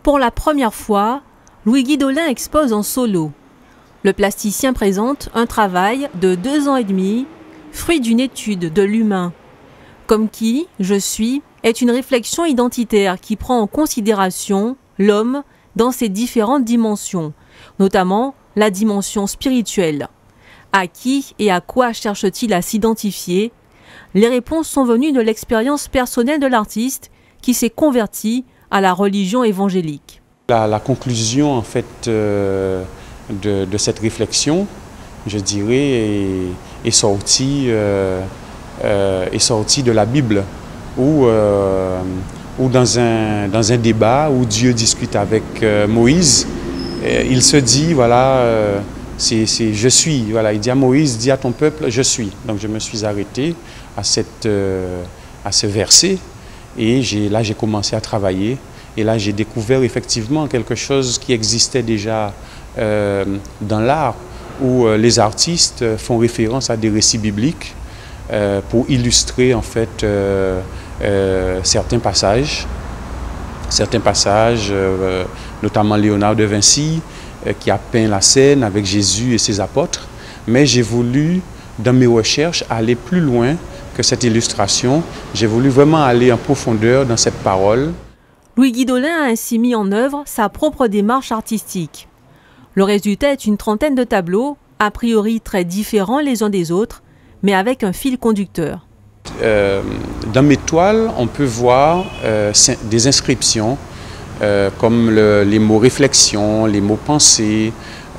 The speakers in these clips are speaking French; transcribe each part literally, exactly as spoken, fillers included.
Pour la première fois, Louis-Guy Dolin expose en solo. Le plasticien présente un travail de deux ans et demi, fruit d'une étude de l'humain. Comme qui, je suis, est une réflexion identitaire qui prend en considération l'homme dans ses différentes dimensions, notamment la dimension spirituelle. À qui et à quoi cherche-t-il à s'identifier? Les réponses sont venues de l'expérience personnelle de l'artiste qui s'est converti à la religion évangélique. La, la conclusion en fait euh, de, de cette réflexion, je dirais, est, est, sortie, euh, euh, est sortie de la Bible, où, euh, où dans, un, dans un débat où Dieu discute avec euh, Moïse, euh, il se dit, voilà, euh, c'est, c'est, je suis, voilà, il dit à Moïse, dis à ton peuple, je suis. Donc je me suis arrêté à, cette, euh, à ce verset et j'ai, là j'ai commencé à travailler. Et là, j'ai découvert effectivement quelque chose qui existait déjà euh, dans l'art, où euh, les artistes font référence à des récits bibliques euh, pour illustrer en fait euh, euh, certains passages, certains passages, euh, notamment Léonard de Vinci, euh, qui a peint la scène avec Jésus et ses apôtres. Mais j'ai voulu, dans mes recherches, aller plus loin que cette illustration. J'ai voulu vraiment aller en profondeur dans cette parole. Louis-Guy Dolin a ainsi mis en œuvre sa propre démarche artistique. Le résultat est une trentaine de tableaux, a priori très différents les uns des autres, mais avec un fil conducteur. Euh, dans mes toiles, on peut voir euh, des inscriptions euh, comme le, les mots réflexion, les mots pensée.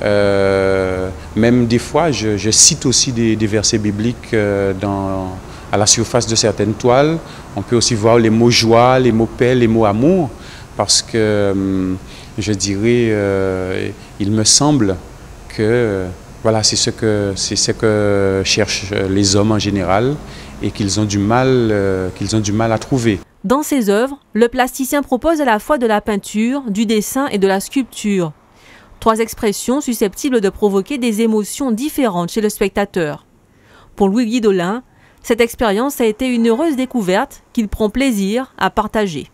Euh, même des fois, je, je cite aussi des, des versets bibliques euh, dans, à la surface de certaines toiles. On peut aussi voir les mots joie, les mots paix, les mots amour, parce que euh, je dirais, euh, il me semble que euh, voilà, c'est ce que, c'est ce que cherchent les hommes en général et qu'ils ont du mal, euh, qu'ils ont du mal à trouver. Dans ses œuvres, le plasticien propose à la fois de la peinture, du dessin et de la sculpture. Trois expressions susceptibles de provoquer des émotions différentes chez le spectateur. Pour Louis-Guy Dolin, cette expérience a été une heureuse découverte qu'il prend plaisir à partager.